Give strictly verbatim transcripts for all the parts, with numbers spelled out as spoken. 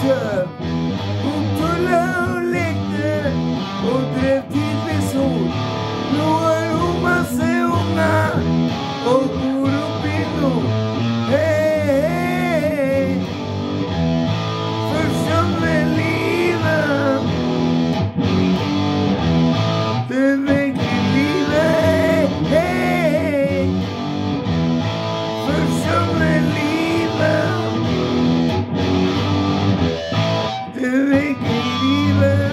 kör. Hon tullade och lekte och drev tid med sol. Nu har hon massa unga och bor upp i nord. Hej, hej, försummer livet. Det väcker livet. Hej, försummer livet. Det väcker livet.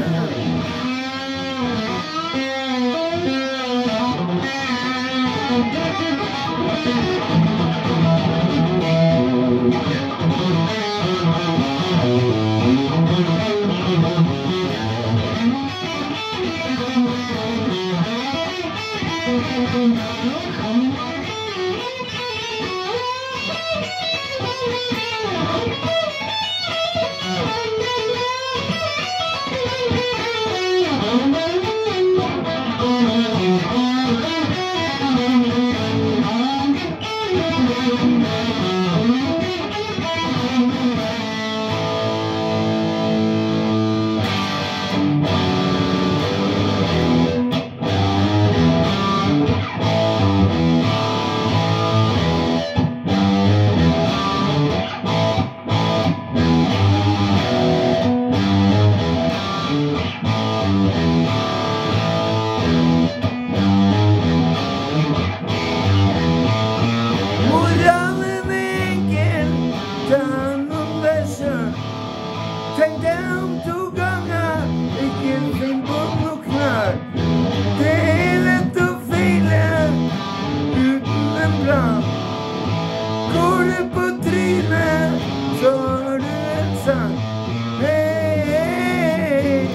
Tänk dem tog gånger, vilken fin bom och knall. Det är lätt att fila utan en plan. Går du på trynet så har du en sang. Hej, hej,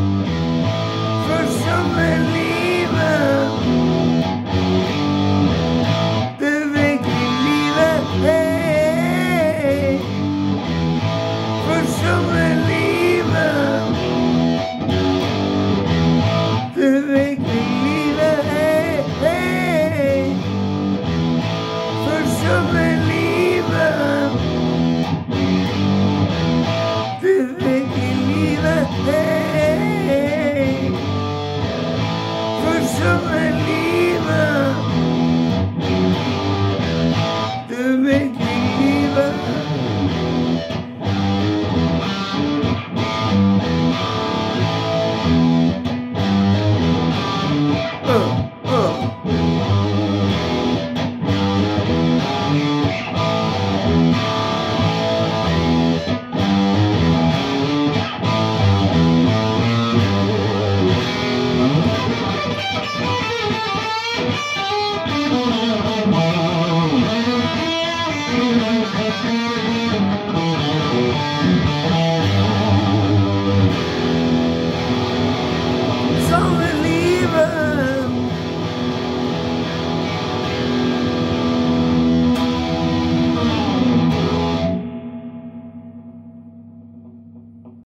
försummer livet. Det väcker livet. Hej, försummer livet. Det väcker livet. Hej, hej, försummer livet. Det väcker livet. Hej, försummer livet.